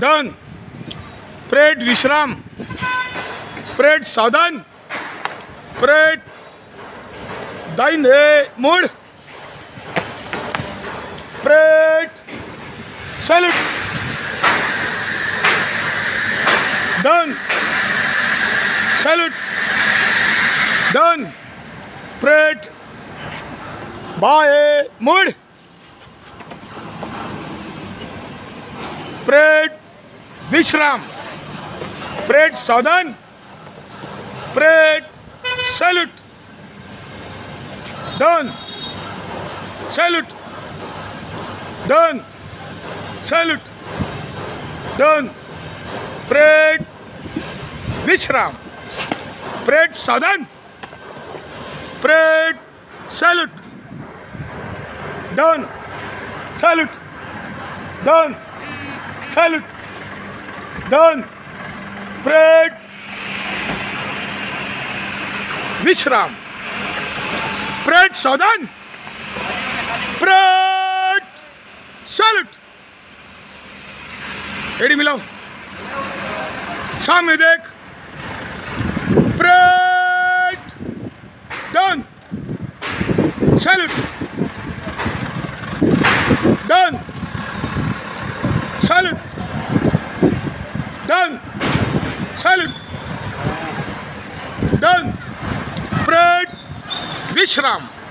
Done. Parade विश्राम. Parade सावधान. Parade दाहिने मूड. Parade salute. Done. Salute. Done. Parade बाएं मूड. परेड विश्राम. परेड सावधान. Parade salute. Done. Salute. Done. Salute. Done. Parade विश्राम. परेड सावधान. Parade salute. Done. Salute. Done. Salute. Done. Parade विश्राम. परेड सावधान. Parade salute. एडी मिलाओ. सामने देख. Parade done. Salute. Done. Salute. Done. Salute. Done. Parade विश्राम.